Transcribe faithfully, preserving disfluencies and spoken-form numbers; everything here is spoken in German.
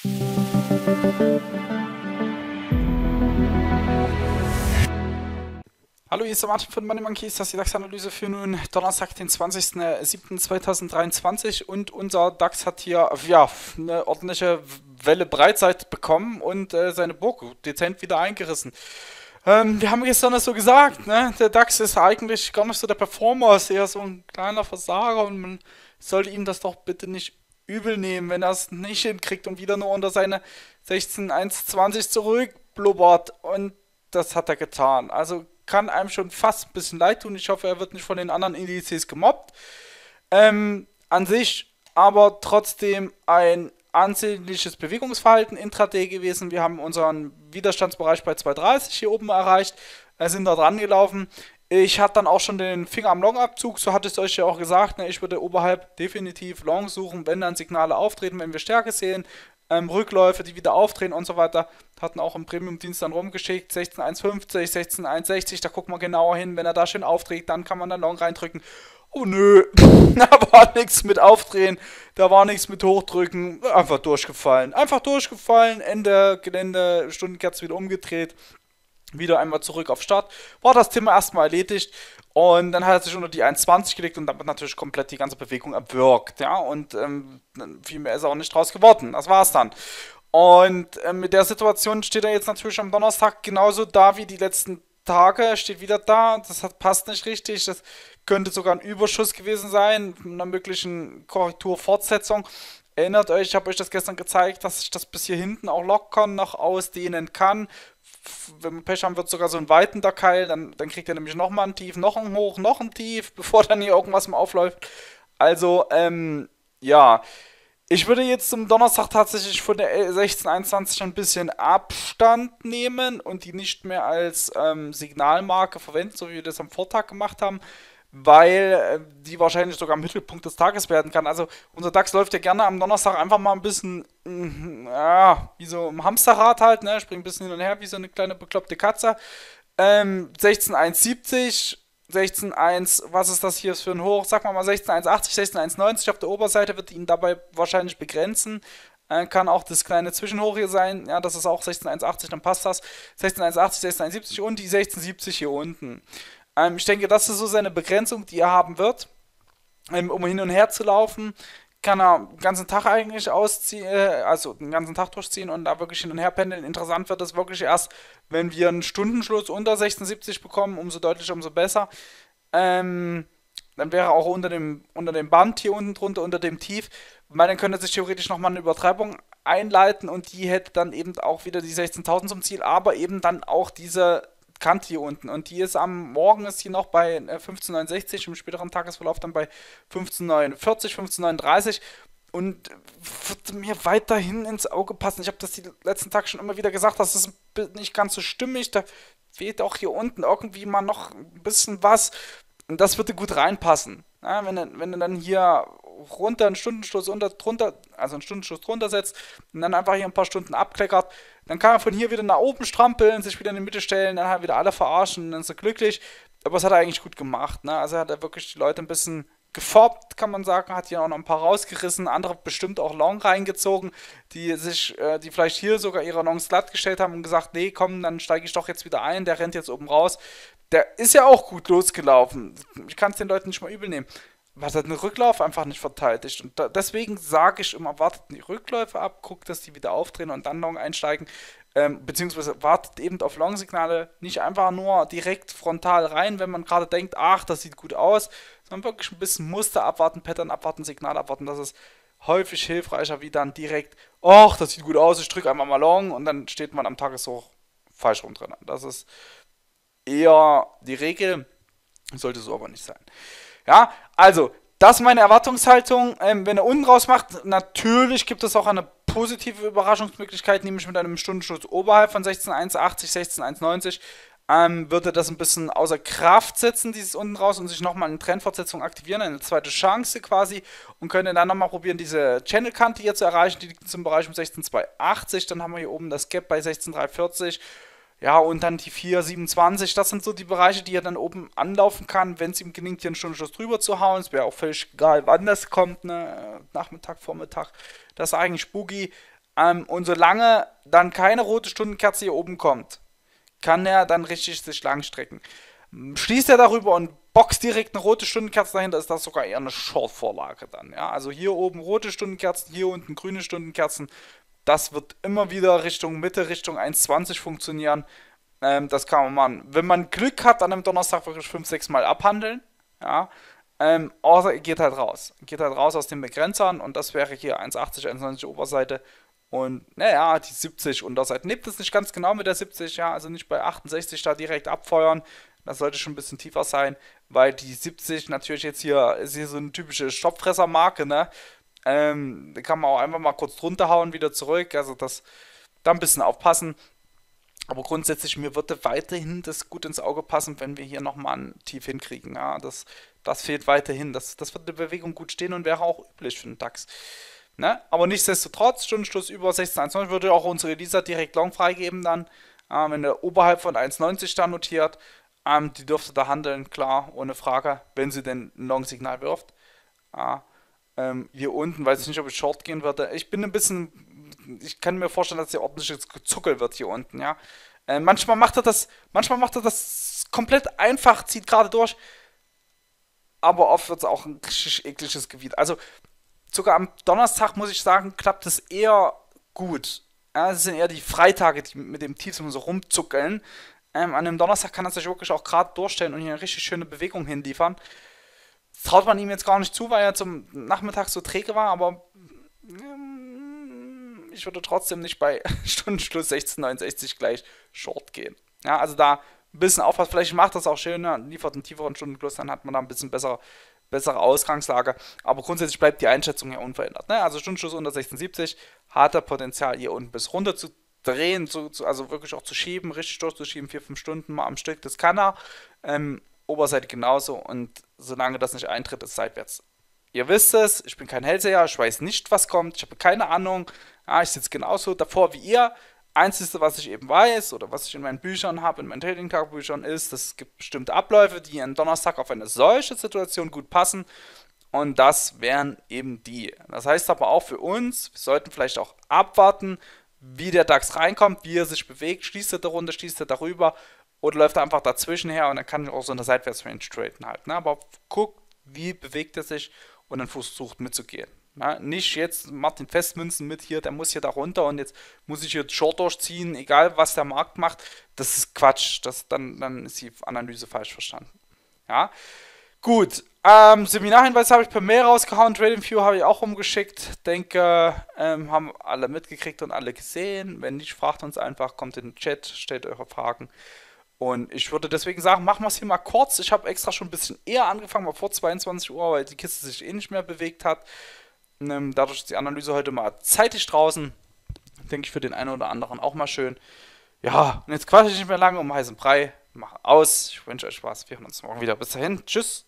Hallo, hier ist der Martin von Money Monkeys, das ist die DAX-Analyse für nun Donnerstag, den zwanzigsten siebten zweitausenddreiundzwanzig, und unser DAX hat hier ja, eine ordentliche Welle Breitseite bekommen und äh, seine Burg dezent wieder eingerissen. Ähm, wir haben gestern das so gesagt, ne? Der DAX ist eigentlich gar nicht so der Performer, ist eher so ein kleiner Versager, und man sollte ihm das doch bitte nicht übel nehmen, wenn er es nicht hinkriegt und wieder nur unter seine sechzehn Komma eins zwanzig zurückblubbert, und das hat er getan. Also kann einem schon fast ein bisschen leid tun. Ich hoffe, er wird nicht von den anderen Indizes gemobbt. Ähm, an sich aber trotzdem ein ansehnliches Bewegungsverhalten intraday gewesen. Wir haben unseren Widerstandsbereich bei zwei Komma dreißig hier oben erreicht, äh, sind da dran gelaufen. Ich hatte dann auch schon den Finger am Long-Abzug, so hatte ich es euch ja auch gesagt. Ne? Ich würde oberhalb definitiv Long suchen, wenn dann Signale auftreten, wenn wir Stärke sehen. Ähm, Rückläufe, die wieder aufdrehen und so weiter. Hatten auch im Premium-Dienst dann rumgeschickt, sechzehn Komma eins fünfzig, sechzehn Komma eins sechzig, da guckt man genauer hin, wenn er da schön aufträgt, dann kann man dann Long reindrücken. Oh nö, da war nichts mit Aufdrehen, da war nichts mit Hochdrücken, einfach durchgefallen. Einfach durchgefallen, Ende Gelände, Stundenkerze wieder umgedreht, wieder einmal zurück auf Start, war das Thema erstmal erledigt, und dann hat er sich unter die eins Komma zwanzig gelegt und damit natürlich komplett die ganze Bewegung erwürgt, ja, und ähm, viel mehr ist auch nicht draus geworden, das war's dann. Und äh, mit der Situation steht er jetzt natürlich am Donnerstag genauso da wie die letzten Tage, steht wieder da, das hat, passt nicht richtig, das könnte sogar ein Überschuss gewesen sein, einer möglichen Korrekturfortsetzung. Erinnert euch, ich habe euch das gestern gezeigt, dass ich das bis hier hinten auch lockern noch ausdehnen kann. Wenn wir Pech haben, wird sogar so ein weitender Keil, dann, dann kriegt er nämlich nochmal ein Tief, noch ein Hoch, noch ein Tief, bevor dann hier irgendwas mal aufläuft. Also, ähm, ja, ich würde jetzt zum Donnerstag tatsächlich von der sechzehn Komma einundzwanzig ein bisschen Abstand nehmen und die nicht mehr als ähm, Signalmarke verwenden, so wie wir das am Vortag gemacht haben, weil äh, die wahrscheinlich sogar im Mittelpunkt des Tages werden kann. Also unser DAX läuft ja gerne am Donnerstag einfach mal ein bisschen, mm, ja, wie so im Hamsterrad halt, ne, springt ein bisschen hin und her, wie so eine kleine bekloppte Katze. Ähm, sechzehn Komma hundertsiebzig, sechzehn Komma eins, was ist das hier für ein Hoch? Sag mal mal sechzehn Komma hundertachtzig, sechzehn Komma hundertneunzig auf der Oberseite wird ihn dabei wahrscheinlich begrenzen. Äh, kann auch das kleine Zwischenhoch hier sein, ja, das ist auch sechzehn Komma hundertachtzig, dann passt das. sechzehn Komma hundertachtzig, sechzehn Komma hundertsiebzig und die sechzehn Komma siebzig hier unten. Ähm, ich denke, das ist so seine Begrenzung, die er haben wird, ähm, um hin und her zu laufen. Kann er den ganzen Tag eigentlich ausziehen, äh, also den ganzen Tag durchziehen und da wirklich hin und her pendeln. Interessant wird es wirklich erst, wenn wir einen Stundenschluss unter sechzehn Komma siebzig bekommen, umso deutlicher, umso besser. Ähm, dann wäre auch unter dem, unter dem Band hier unten drunter, unter dem Tief, weil dann könnte sich theoretisch nochmal eine Übertreibung einleiten, und die hätte dann eben auch wieder die sechzehntausend zum Ziel, aber eben dann auch diese Kante hier unten, und die ist am Morgen ist hier noch bei äh, fünfzehn Komma neunundsechzig, im späteren Tagesverlauf dann bei fünfzehn Komma neunundvierzig, fünfzehn Komma neununddreißig, und wird mir weiterhin ins Auge passen. Ich habe das die letzten Tage schon immer wieder gesagt, das ist nicht ganz so stimmig, da fehlt auch hier unten irgendwie mal noch ein bisschen was, und das würde gut reinpassen. Ja, wenn, du, wenn du dann hier runter einen Stundenschluss unter, drunter, also einen Stundenschluss drunter setzt und dann einfach hier ein paar Stunden abkleckert, dann kann er von hier wieder nach oben strampeln, sich wieder in die Mitte stellen, dann halt wieder alle verarschen, dann ist er glücklich. Aber das hat er eigentlich gut gemacht, ne? Also hat er wirklich die Leute ein bisschen gefoppt, kann man sagen, hat hier auch noch ein paar rausgerissen, andere bestimmt auch Long reingezogen, die sich, äh, die vielleicht hier sogar ihre Longs glatt gestellt haben und gesagt, nee, komm, dann steige ich doch jetzt wieder ein, der rennt jetzt oben raus. Der ist ja auch gut losgelaufen. Ich kann es den Leuten nicht mal übel nehmen. Was hat den Rücklauf einfach nicht verteidigt. Und da, deswegen sage ich immer, wartet die Rückläufe ab, guckt, dass die wieder aufdrehen und dann Long einsteigen. Ähm, beziehungsweise wartet eben auf Long-Signale, nicht einfach nur direkt frontal rein, wenn man gerade denkt, ach, das sieht gut aus, sondern wirklich ein bisschen Muster abwarten, Pattern abwarten, Signal abwarten. Das ist häufig hilfreicher, wie dann direkt, ach, das sieht gut aus, ich drücke einmal mal Long, und dann steht man am Tageshoch falsch rum drin. Das ist eher die Regel, sollte so aber nicht sein. Ja, also, das ist meine Erwartungshaltung. Ähm, wenn er unten raus macht, natürlich gibt es auch eine positive Überraschungsmöglichkeit, nämlich mit einem Stundenschluss oberhalb von sechzehn Komma hundertachtzig, sechzehn Komma hundertneunzig, ähm, würde das ein bisschen außer Kraft setzen, dieses unten raus, und sich nochmal eine Trendfortsetzung aktivieren, eine zweite Chance quasi, und könnte dann nochmal probieren, diese Channel-Kante hier zu erreichen, die liegt zum Bereich um sechzehn Komma zweihundertachtzig, dann haben wir hier oben das Gap bei sechzehn Komma dreihundertvierzig. Ja, und dann die vier Komma siebenundzwanzig, das sind so die Bereiche, die er dann oben anlaufen kann, wenn es ihm gelingt, hier einen Stundenschluss drüber zu hauen. Es wäre auch völlig egal, wann das kommt, ne? Nachmittag, Vormittag. Das ist eigentlich spooky. Ähm, und solange dann keine rote Stundenkerze hier oben kommt, kann er dann richtig sich langstrecken. Schließt er darüber und boxt direkt eine rote Stundenkerze dahinter, ist das sogar eher eine Short-Vorlage dann. Ja? Also hier oben rote Stundenkerzen, hier unten grüne Stundenkerzen. Das wird immer wieder Richtung Mitte, Richtung eins zwanzig funktionieren. Ähm, das kann man machen. Wenn man Glück hat, an einem Donnerstag wirklich fünf, sechs Mal abhandeln. Ja. Ähm, außer er geht halt raus. Geht halt raus aus den Begrenzern und das wäre hier eins achtzig, eins neunzig Oberseite und naja, die siebzig Unterseite. Nehmt es nicht ganz genau mit der siebzig, ja, also nicht bei achtundsechzig da direkt abfeuern. Das sollte schon ein bisschen tiefer sein, weil die siebzig natürlich jetzt hier ist hier so eine typische Stopfressermarke, ne? Ähm, da kann man auch einfach mal kurz drunter hauen, wieder zurück. Also das da ein bisschen aufpassen. Aber grundsätzlich, mir würde weiterhin das gut ins Auge passen, wenn wir hier nochmal ein Tief hinkriegen. Ja, das, das fehlt weiterhin. Das, das wird der Bewegung gut stehen und wäre auch üblich für den DAX. Ne? Aber nichtsdestotrotz, Stundenschluss über sechzehn Komma eins neun würde auch unsere Lisa direkt long freigeben dann. Ähm, wenn er oberhalb von eins neunzig da notiert, ähm, die dürfte da handeln, klar, ohne Frage, wenn sie denn ein Long-Signal wirft. Ja, ähm, hier unten weiß ich nicht, ob ich Short gehen würde. Ich bin ein bisschen, ich kann mir vorstellen, dass hier ordentliches Gezuckel wird hier unten, ja. Äh, manchmal macht er das, manchmal macht er das komplett einfach, zieht gerade durch, aber oft wird es auch ein richtig ekliges Gebiet. Also sogar am Donnerstag, muss ich sagen, klappt es eher gut. Ja, es sind eher die Freitage, die mit dem Tief so rumzuckeln. Ähm, an dem Donnerstag kann er sich wirklich auch gerade durchstellen und hier eine richtig schöne Bewegung hinliefern. Das traut man ihm jetzt gar nicht zu, weil er zum Nachmittag so träge war, aber ähm, ich würde trotzdem nicht bei Stundenschluss sechzehn Komma neunundsechzig gleich Short gehen. Ja, also da ein bisschen aufpassen. Vielleicht macht das auch schöner, liefert einen tieferen Stundenschluss, dann hat man da ein bisschen bessere, bessere Ausgangslage. Aber grundsätzlich bleibt die Einschätzung ja unverändert. Ne? Also Stundenschluss unter sechzehn Komma siebzig hat er Potenzial hier unten bis runter zu drehen, zu, zu, also wirklich auch zu schieben, richtig durchzuschieben, vier, fünf Stunden mal am Stück, das kann er. Ähm, Oberseite genauso und solange das nicht eintritt, ist seitwärts. Ihr wisst es, ich bin kein Hellseher, ich weiß nicht, was kommt, ich habe keine Ahnung. Ja, ich sitze genauso davor wie ihr. Einzige, was ich eben weiß oder was ich in meinen Büchern habe, in meinen Trading-Tagebüchern ist, es gibt bestimmte Abläufe, die am Donnerstag auf eine solche Situation gut passen und das wären eben die. Das heißt aber auch für uns, wir sollten vielleicht auch abwarten, wie der DAX reinkommt, wie er sich bewegt, schließt er darunter, schließt er darüber oder läuft er einfach dazwischen her und dann kann ich auch so eine Seitwärtsrange traden halt. Ne? Aber guckt, wie bewegt er sich und dann versucht mitzugehen. Ne? Nicht jetzt Martin Festmünzen mit hier, der muss hier da runter und jetzt muss ich hier Short durchziehen, egal was der Markt macht. Das ist Quatsch. Das, dann, dann ist die Analyse falsch verstanden. Ja, gut. Ähm, Seminarhinweis habe ich per Mail rausgehauen, TradingView habe ich auch rumgeschickt. Denke, ähm, haben alle mitgekriegt und alle gesehen. Wenn nicht, fragt uns einfach, kommt in den Chat, stellt eure Fragen. Und ich würde deswegen sagen, machen wir es hier mal kurz. Ich habe extra schon ein bisschen eher angefangen, mal vor zweiundzwanzig Uhr, weil die Kiste sich eh nicht mehr bewegt hat. Ähm, dadurch ist die Analyse heute mal zeitig draußen. Denke ich für den einen oder anderen auch mal schön. Ja, und jetzt quatsche ich nicht mehr lange um heißen Brei. Mach aus. Ich wünsche euch Spaß. Wir hören uns morgen wieder. Bis dahin. Tschüss.